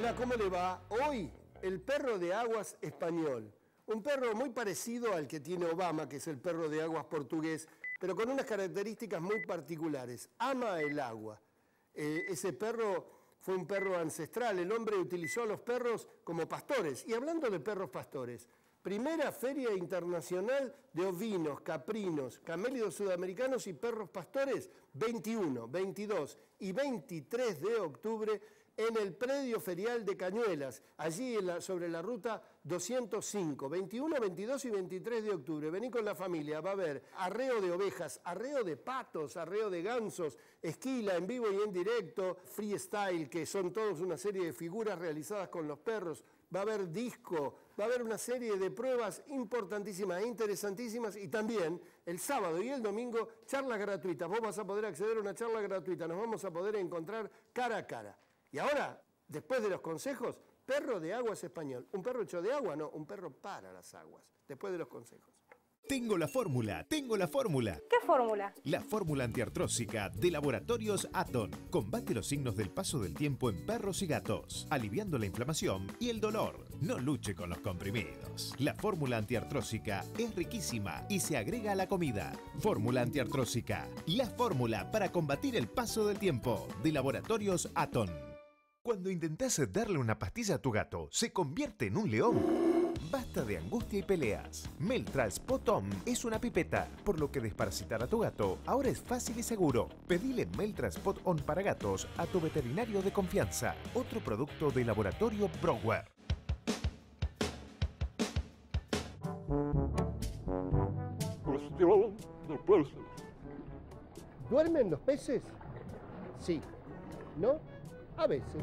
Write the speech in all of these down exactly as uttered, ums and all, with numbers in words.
Hola, ¿cómo le va? Hoy, el perro de aguas español. Un perro muy parecido al que tiene Obama, que es el perro de aguas portugués, pero con unas características muy particulares. Ama el agua. Eh, ese perro fue un perro ancestral. El hombre utilizó a los perros como pastores. Y hablando de perros pastores, primera feria internacional de ovinos, caprinos, camélidos sudamericanos y perros pastores, veintiuno, veintidós y veintitrés de octubre en el predio ferial de Cañuelas, allí en la, sobre la ruta doscientos cinco, veintiuno, veintidós y veintitrés de octubre. Vení con la familia, va a haber arreo de ovejas, arreo de patos, arreo de gansos, esquila en vivo y en directo, freestyle, que son todos una serie de figuras realizadas con los perros. Va a haber disco, va a haber una serie de pruebas importantísimas e interesantísimas, y también el sábado y el domingo charlas gratuitas. Vos vas a poder acceder a una charla gratuita, nos vamos a poder encontrar cara a cara. Y ahora, después de los consejos, perro de aguas español. ¿Un perro hecho de agua? No, un perro para las aguas. Después de los consejos. Tengo la fórmula, tengo la fórmula. ¿Qué fórmula? La fórmula antiartrósica de Laboratorios Aton. Combate los signos del paso del tiempo en perros y gatos, aliviando la inflamación y el dolor. No luche con los comprimidos. La fórmula antiartrósica es riquísima y se agrega a la comida. Fórmula antiartrósica. La fórmula para combatir el paso del tiempo de Laboratorios Aton. Cuando intentás darle una pastilla a tu gato, se convierte en un león. Basta de angustia y peleas. Meltra Spot-On es una pipeta, por lo que desparasitar a tu gato ahora es fácil y seguro. Pedile Meltra Spot-On para gatos a tu veterinario de confianza. Otro producto de Laboratorio Brower. Cuestión de peces. ¿Duermen los peces? Sí. ¿No? A veces.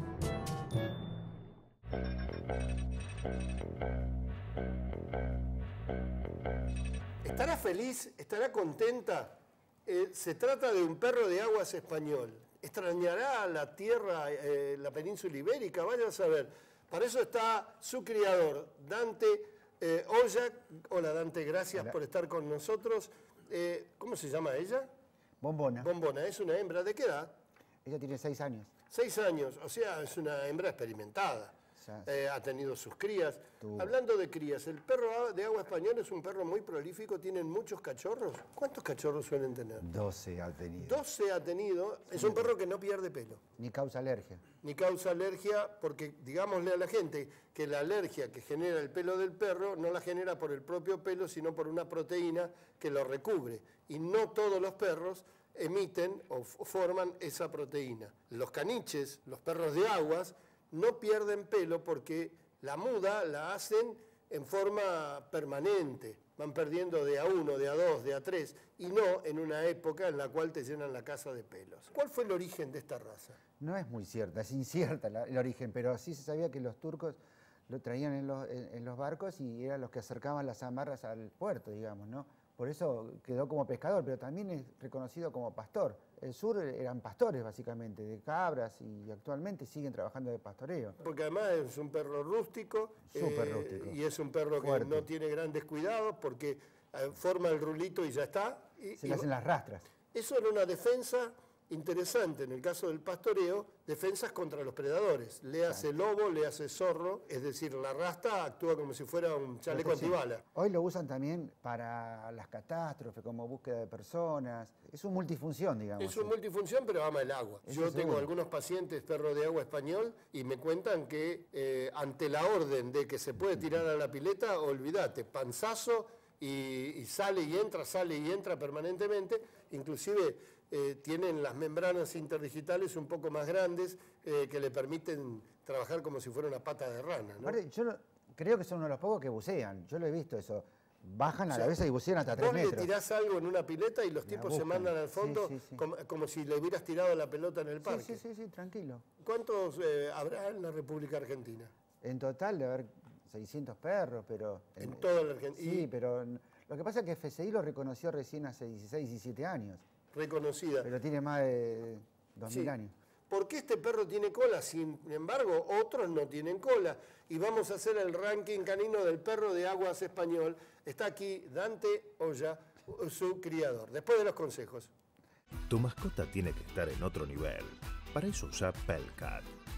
¿Estará feliz? ¿Estará contenta? Eh, se trata de un perro de aguas español. ¿Extrañará la tierra, eh, la península ibérica? Vaya a saber. Para eso está su criador, Dante eh, Ollac. Hola Dante, gracias Hola. por estar con nosotros. Eh, ¿Cómo se llama ella? Bombona. Bombona, es una hembra. ¿De qué edad? Ella tiene seis años. Seis años, o sea, es una hembra experimentada. Ya. Eh, ha tenido sus crías. Tuvo. Hablando de crías, el perro de agua español es un perro muy prolífico, tienen muchos cachorros. ¿Cuántos cachorros suelen tener? doce ha tenido. doce ha tenido. Es un perro que no pierde pelo, Ni causa alergia. ni causa alergia, porque digámosle a la gente que la alergia que genera el pelo del perro no la genera por el propio pelo, sino por una proteína que lo recubre. Y no todos los perros emiten o forman esa proteína. Los caniches, los perros de aguas, no pierden pelo porque la muda la hacen en forma permanente. Van perdiendo de a uno, de a dos, de a tres, y no en una época en la cual te llenan la casa de pelos. ¿Cuál fue el origen de esta raza? No es muy cierta, es incierta la- el origen, pero sí se sabía que los turcos lo traían en los, en- en los barcos y eran los que acercaban las amarras al puerto, digamos, ¿no? Por eso quedó como pescador, pero también es reconocido como pastor. El sur eran pastores, básicamente, de cabras, y actualmente siguen trabajando de pastoreo. Porque además es un perro rústico, Súper eh, rústico. y es un perro que Fuerte. no tiene grandes cuidados porque eh, forma el rulito y ya está. Y, Se y le hacen las rastras. Eso era una defensa interesante en el caso del pastoreo, defensas contra los predadores. Le hace lobo, le hace zorro, es decir, la rasta actúa como si fuera un chaleco Protección. antibala. Hoy lo usan también para las catástrofes, como búsqueda de personas. Es un multifunción, digamos. Es un multifunción, pero ama el agua. Eso Yo tengo seguro. algunos pacientes perro de agua español y me cuentan que eh, ante la orden de que se puede tirar a la pileta, olvídate, panzazo y, y sale y entra, sale y entra permanentemente. Inclusive eh, tienen las membranas interdigitales un poco más grandes eh, que le permiten trabajar como si fuera una pata de rana, ¿no? Aparte, yo no- creo que son uno de los pocos que bucean. Yo lo he visto eso. Bajan a O sea, la vez y bucean hasta tres Vos le metros. tirás algo en una pileta y los La tipos se buscan. mandan al Sí, fondo sí, sí. Como, como si le hubieras tirado la pelota en el Sí, parque. sí, sí, sí, tranquilo. ¿Cuántos eh, habrá en la República Argentina? En total debe haber seiscientos perros, pero... En toda la Argentina. Sí, Y- pero n- lo que pasa es que F C I lo reconoció recién hace dieciséis, diecisiete años. Reconocida. Pero tiene más de dos mil Sí. años. ¿Por qué este perro tiene cola? Sin embargo, otros no tienen cola. Y vamos a hacer el ranking canino del perro de aguas español. Está aquí Dante Ollac, su criador. Después de los consejos. Tu mascota tiene que estar en otro nivel. Para eso usa Pelcat.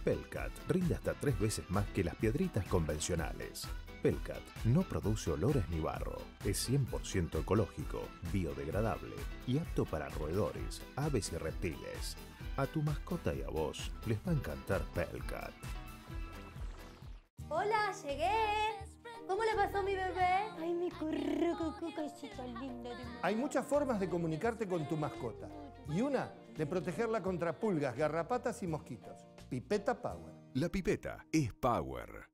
Pelcat rinde hasta tres veces más que las piedritas convencionales. Pelcat no produce olores ni barro, es cien por ciento ecológico, biodegradable y apto para roedores, aves y reptiles. A tu mascota y a vos les va a encantar Pelcat. Hola, llegué. ¿Cómo le pasó a mi bebé? Ay, mi currucucu, cosita linda de mi... Hay muchas formas de comunicarte con tu mascota y una de protegerla contra pulgas, garrapatas y mosquitos. Pipeta Power. La pipeta es Power.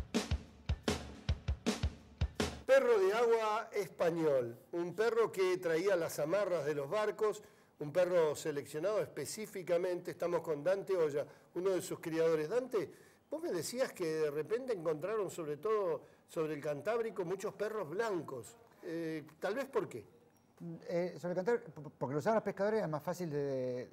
Perro de agua español, un perro que traía las amarras de los barcos, un perro seleccionado específicamente. Estamos con Dante Olla, uno de sus criadores. Dante, vos me decías que de repente encontraron, sobre todo sobre el Cantábrico, muchos perros blancos. Eh, ¿Tal vez por qué? Eh, sobre el Cantábrico, porque lo usaban los pescadores, era más fácil de,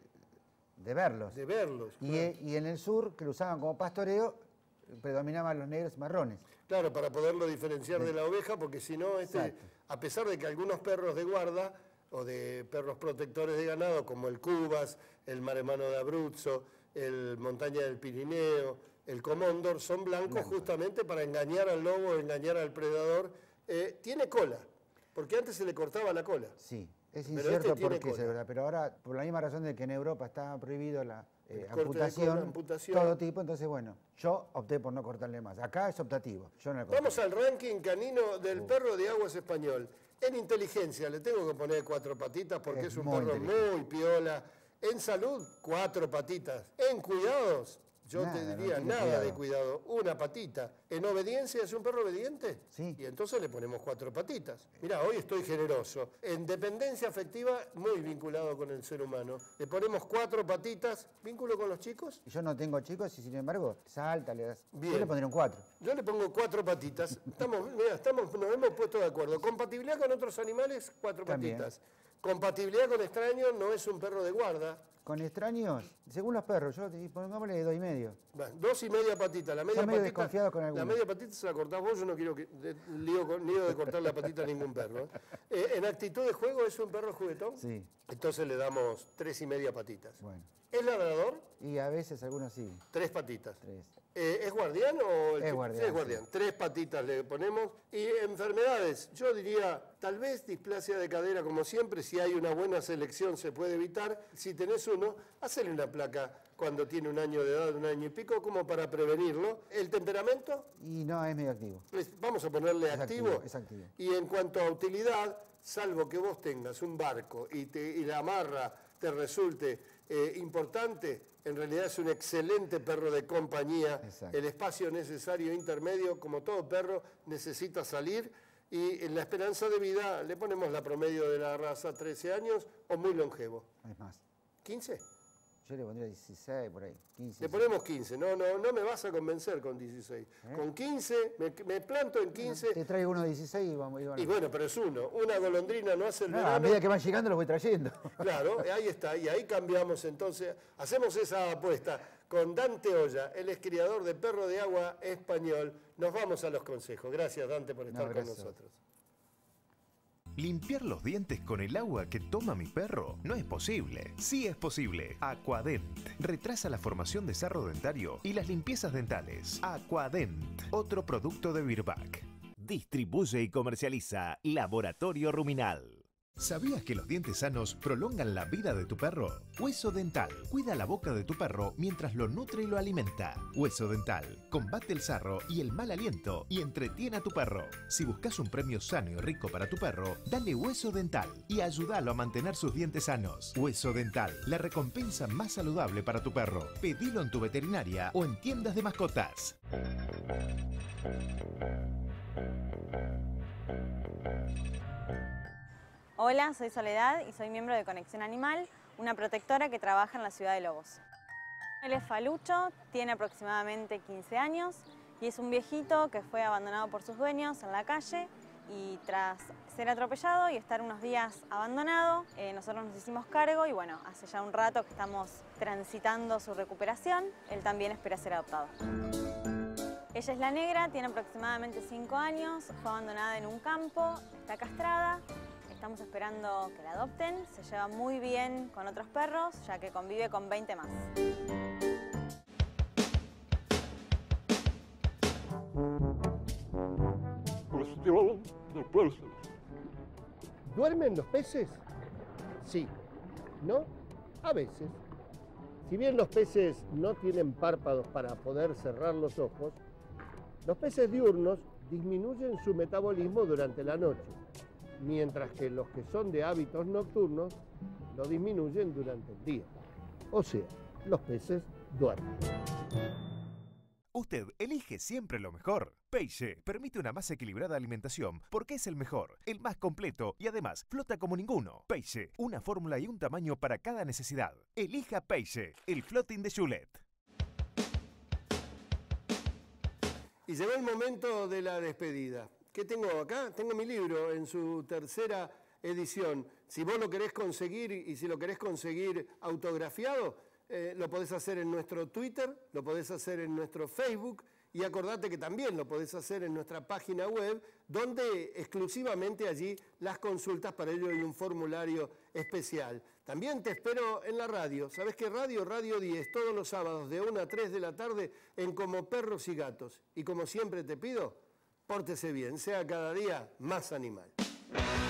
de verlos. De verlos. Y, Claro. y en el sur, que lo usaban como pastoreo, predominaban los negros y marrones. Claro, para poderlo diferenciar de la oveja, porque si no, este, Exacto. a pesar de que algunos perros de guarda o de perros protectores de ganado, como el Cubas, el Maremano de Abruzzo, el Montaña del Pirineo, el Comóndor, son blancos Blanco. justamente para engañar al lobo, engañar al predador. Eh, tiene cola, porque antes se le cortaba la cola. Sí, es Pero incierto este tiene por qué, cola. es verdad, pero ahora, por la misma razón de que en Europa está prohibido la eh, El corte de amputación, cola, amputación. todo tipo, entonces bueno, yo opté por no cortarle más. Acá es optativo, yo no le corté. Vamos al ranking canino del perro de aguas español. En inteligencia le tengo que poner cuatro patitas porque es, Es un muy perro inteligente. muy piola. En salud, cuatro patitas. En cuidados, yo Nada, te no diría tiene nada cuidado. de cuidado, una patita. En obediencia, ¿es un perro obediente? Sí. Y entonces le ponemos cuatro patitas. Mirá, hoy estoy generoso. En dependencia afectiva, muy vinculado con el ser humano. Le ponemos cuatro patitas. ¿Vínculo con los chicos? Yo no tengo chicos y sin embargo, salta, le das. Bien. Yo le pondría un cuatro. Yo le pongo cuatro patitas. Estamos, mirá, estamos, nos hemos puesto de acuerdo. Compatibilidad con otros animales, cuatro También. patitas. Compatibilidad con extraños, no es un perro de guarda. Con extraños, según los perros, yo te- pongámosle dos y medio. Bueno, dos y media patita. La media Son medio patita, desconfiados con la algunos. media patita se la cortás vos, yo no quiero que, de, lío, con- lío de cortar la patita a ningún perro. ¿eh? Eh, en actitud de juego, ¿es un perro juguetón? Sí. Entonces le damos tres y media patitas. Bueno. ¿Es ladrador? Y a veces algunos sí, Tres patitas. tres. Eh, ¿Es guardián o...? el Es que- guardián, sí, es guardián. sí. Tres patitas le ponemos. Y enfermedades, yo diría, tal vez displasia de cadera, como siempre, si hay una buena selección se puede evitar. Si tenés uno, hacele una placa cuando tiene un año de edad, un año y pico, como para prevenirlo. ¿El temperamento? Y no, es medio activo. Es- Vamos a ponerle Es activo. activo, es activo. Y en cuanto a utilidad, salvo que vos tengas un barco y, te, y la amarra te resulte eh, importante, en realidad es un excelente perro de compañía. Exacto. El espacio necesario intermedio, como todo perro, necesita salir. Y en la esperanza de vida le ponemos la promedio de la raza, trece años o muy longevo. Es más. ¿quince? Yo le pondría dieciséis por ahí, quince. Le ponemos quince. No, no, no me vas a convencer con dieciséis. Con quince, me, me planto en quince. Te traigo uno de dieciséis y vamos. Y vamos. Y bueno, pero es uno. Una golondrina no hace el No, a verano. medida que van llegando los voy trayendo. Claro, ahí está. Y ahí cambiamos entonces. Hacemos esa apuesta con Dante Olla. Él es criador de perro de agua español. Nos vamos a los consejos. Gracias, Dante, por estar con gracias. nosotros. ¿Limpiar los dientes con el agua que toma mi perro? No es posible. Sí es posible. Aquadent. Retrasa la formación de sarro dentario y las limpiezas dentales. Aquadent. Otro producto de Virbac. Distribuye y comercializa Laboratorio Ruminal. ¿Sabías que los dientes sanos prolongan la vida de tu perro? Hueso Dental. Cuida la boca de tu perro mientras lo nutre y lo alimenta. Hueso Dental. Combate el sarro y el mal aliento y entretiene a tu perro. Si buscas un premio sano y rico para tu perro, dale Hueso Dental y ayúdalo a mantener sus dientes sanos. Hueso Dental. La recompensa más saludable para tu perro. Pedilo en tu veterinaria o en tiendas de mascotas. Hola, soy Soledad y soy miembro de Conexión Animal, una protectora que trabaja en la ciudad de Lobos. Él es Falucho, tiene aproximadamente quince años y es un viejito que fue abandonado por sus dueños en la calle y tras ser atropellado y estar unos días abandonado, eh, nosotros nos hicimos cargo y bueno, hace ya un rato que estamos transitando su recuperación, él también espera ser adoptado. Ella es la negra, tiene aproximadamente cinco años, fue abandonada en un campo, está castrada. Estamos esperando que la adopten, se lleva muy bien con otros perros, ya que convive con veinte más. ¿Duermen los peces? Sí. ¿No? A veces. Si bien los peces no tienen párpados para poder cerrar los ojos, los peces diurnos disminuyen su metabolismo durante la noche, mientras que los que son de hábitos nocturnos lo disminuyen durante el día. O sea, los peces duermen. Usted elige siempre lo mejor. Peixe permite una más equilibrada alimentación porque es el mejor, el más completo y además flota como ninguno. Peixe, una fórmula y un tamaño para cada necesidad. Elija Peixe, el floating de Julet. Y llegó el momento de la despedida. ¿Qué tengo acá? Tengo mi libro en su tercera edición. Si vos lo querés conseguir y si lo querés conseguir autografiado, Eh, lo podés hacer en nuestro Twitter, lo podés hacer en nuestro Facebook y acordate que también lo podés hacer en nuestra página web, donde exclusivamente allí las consultas, para ello hay un formulario especial. También te espero en la radio. ¿Sabés qué radio? Radio diez, todos los sábados de una a tres de la tarde en Como Perros y Gatos. Y como siempre te pido, pórtese bien, sea cada día más animal.